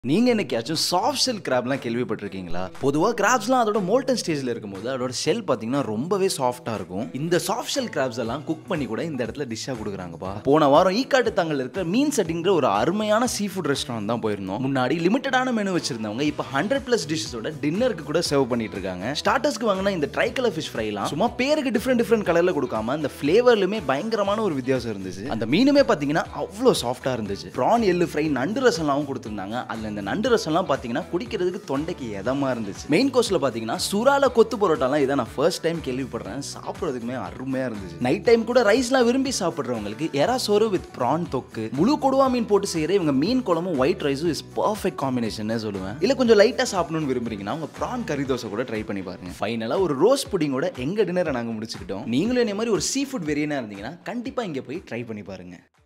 நீங்க என்னைக்காச்சும் soft shell கிராப்லாம் கேள்விப்பட்டிருக்கீங்களா? பொதுவா கிராப்ஸ்லாம் அதோட மோல்டன் ஸ்டேஜ்ல இருக்கும்போது அதோட ஷெல் பாத்தீங்கன்னா ரொம்பவே சாஃப்ட்டா இருக்கும். இந்த சாஃப்ட் ஷெல் கிராப்ஸ் எல்லாம் குக் பண்ணி கூட இந்த இடத்துல டிஷ்ஷா குடுக்குறாங்கப்பா. போன வாரம் ஈக்காட்டு தாங்கல்ல இருக்கிற மீன் செட்டிங்கிற ஒரு அருமையான சீ ஃபுட் ரெஸ்டாரண்ட் தான் போயிருந்தோம். முன்னாடி லிமிட்டடான மெனு வச்சிருந்தவங்க இப்ப 100+ டிஷ்ஷஸோட டின்னருக்கு கூட சர்வ் பண்ணிட்டு இருக்காங்க. ஸ்டார்டர்ஸ்க்கு வாங்கினா இந்த ட்ரை கலர் ஃபிஷ் ஃப்ரைலாம் சும்மா பேருக்கு டிஃப்ரெண்ட் கலர்ல கொடுக்காம அந்த ஃபிளேவர்லுமே பயங்கரமான ஒரு வித்தியாசம் இருந்துச்சு. அந்த மீனுமே பாத்தீங்கன்னா அவ்வளோ சாஃப்ட்டா இருந்துச்சு. ப்ரான் எள்ளு ஃப்ரை நண்டு ரசம்லாம் கொடுத்திருந்தாங்க. அதுல இந்த நண்டு ரசம்லாம் பாத்தீங்கன்னா குடிக்கிறதுக்கு தொண்டைக்கு எதமா இருந்துச்சு. மெயின் கோர்ஸ்ல பாத்தீங்கன்னா சுறால கொத்து பரோட்டாலாம் இதான் நான் ஃபர்ஸ்ட் டைம் கேள்விப்படுறேன். சாப்பிடுறதுக்குமே அருமையா இருந்துச்சு. நைட் டைம் கூட ரைஸ்லாம் விரும்பி சாப்பிடுறவங்களுக்கு எறா சோறு வித் ப்ரான் தொக்கு, முழு கொடுவா மீன் போட்டு செய்யற இவங்க மீன் குழம்பும் ஒயிட் ரைஸும் இஸ் பர்ஃபெக்ட் காம்பினேஷன் சொல்லுவேன். இல்ல கொஞ்சம் லைட்டா சாப்பிடணும்னு விரும்புறீங்கன்னா உங்க ப்ரான் கறி தோசை கூட ட்ரை பண்ணி பாருங்க. ஃபைனலா ஒரு ரோஸ் புடிங்கோட எங்க டின்னரை நாங்க முடிச்சுக்கிட்டோம். நீங்களும் என்ன மாதிரி ஒரு சீ ஃபுட் வெறியனா இருந்தீங்கன்னா கண்டிப்பா இங்க போய் ட்ரை பண்ணி பாருங்க.